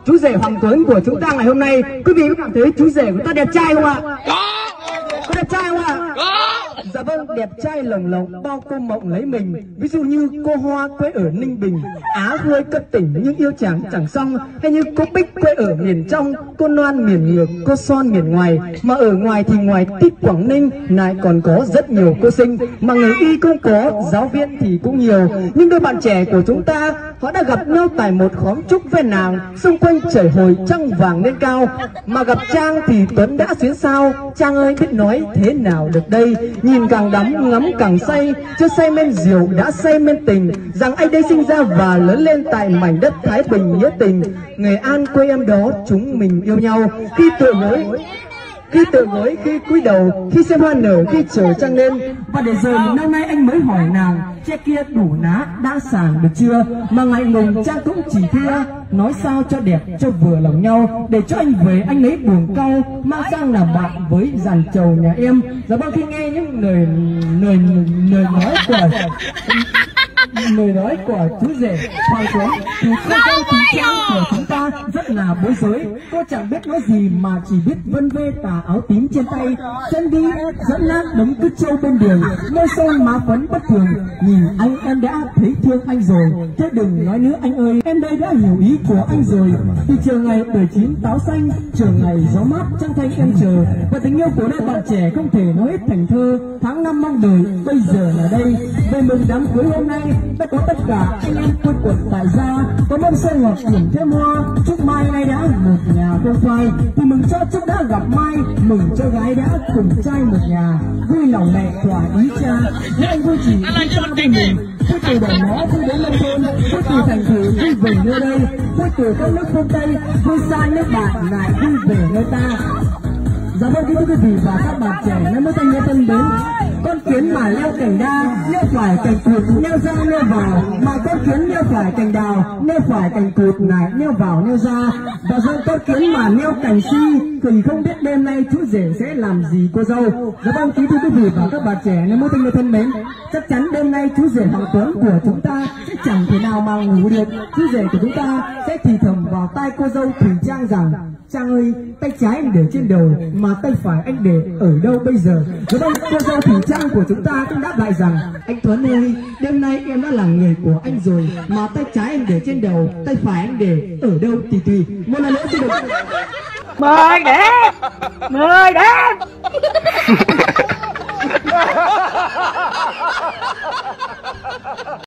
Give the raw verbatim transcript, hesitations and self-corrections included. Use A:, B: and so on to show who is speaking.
A: chú rể Hoàng Tuấn của chúng ta ngày hôm nay, quý vị có cảm thấy chú rể của ta đẹp trai không ạ?
B: Có.
A: Có đẹp trai không ạ?
B: Có.
A: Dạ vâng, đẹp trai lồng lộng bao cô mộng lấy mình. Ví dụ như cô Hoa quê ở Ninh Bình, Á Khôi cấp tỉnh nhưng yêu chàng chẳng xong, hay như cô Bích quê ở miền trong, cô Loan miền ngược, cô Son miền ngoài. Mà ở ngoài thì ngoài tít Quảng Ninh lại còn có rất nhiều cô sinh, mà người y cũng có, giáo viên thì cũng nhiều. Nhưng đôi bạn trẻ của chúng ta, họ đã gặp nhau tại một khóm trúc ven nàng, xung quanh trời hồi trăng vàng lên cao. Mà gặp Trang thì Tuấn đã xuyến sao. Trang ơi biết nói thế nào được đây, nhìn càng đắm ngắm càng say, chưa say men rượu đã say men tình, rằng anh đây sinh ra và lớn lên tại mảnh đất Thái Bình nghĩa tình. Nghệ An quê em đó chúng mình yêu nhau, khi tựa gối khi tựa gối khi cúi đầu, khi xem hoa nở, khi trời trăng lên. Và để giờ một năm nay anh mới hỏi nàng, che kia đủ ná đã sàng được chưa? Mà ngại ngùng Trang cũng chỉ thưa, nói sao cho đẹp cho vừa lòng nhau, để cho anh về anh lấy buồng cau, mang sang làm bạn với dàn trầu nhà em. Dạ vâng, khi nghe những lời lời lời nói của lời nói của chú rể Hoàng Tuấn thì cô dâu chú Trang của chúng ta rất là bối rối. Cô chẳng biết nói gì mà chỉ biết vân vê tà áo tím trên tay, chân đi dẫn nát đống cứt trâu bên đường, môi son má phấn bất thường. Nhìn anh em đã thấy thương anh rồi, chứ đừng nói nữa anh ơi, em đây đã hiểu ý của anh rồi. Thì chiều ngày mười chín táo xanh, chiều ngày gió mát trăng thanh em chờ, và tình yêu của đôi bạn trẻ không thể nói hết thành thơ. Tháng năm mong đợi bây giờ là đây, về mừng đám cưới hôm nay đã có tất cả anh em quây quần tại gia, có mâm xôi ngọt điểm thêm hoa, chúc mai nay đã một nhà không phai, thì mừng cho chúc đã gặp mai, mừng cho gái đã cùng trai một nhà, vui lòng mẹ thỏa ý cha. Nếu anh vui chỉ vui cha vui mình, vui từ đầu ngõ vui đến nông thôn, vui từ thành thị vui về nơi đây, vui từ các nước phương Tây vui xa nước bạn lại vui về nơi ta. Dạ vâng, kính thưa quý vị và các bạn trẻ năm mới thanh niên thân đến, con kiến mà leo cành đa, leo phải cành cụt, leo ra leo vào, mà con kiến leo phải cành đào, leo phải cành cụt lại leo vào leo ra. Và rồi con kiến mà leo cành si thì không biết đêm nay chú rể sẽ làm gì cô dâu. Dạ vâng, kính thưa quý vị và các bạn trẻ năm mới thanh niên thân mến, chắc chắn đêm nay chú rể Hoàng Tuấn của chúng ta sẽ chẳng thể nào mà ngủ được. Chú rể của chúng ta sẽ thì thầm vào tai cô dâu Thủy Trang rằng: Trang ơi, tay trái anh để trên đầu, mà tay phải anh để ở đâu bây giờ? Dạ vâng, cô dâu Thủy Trang của chúng ta cũng đáp lại rằng: anh Tuấn ơi, đêm nay em đã là người của anh rồi, mà tay trái anh để trên đầu, tay phải anh để ở đâu thì tùy. Một lần nữa xin được
C: mời đẹp, mời đẹp.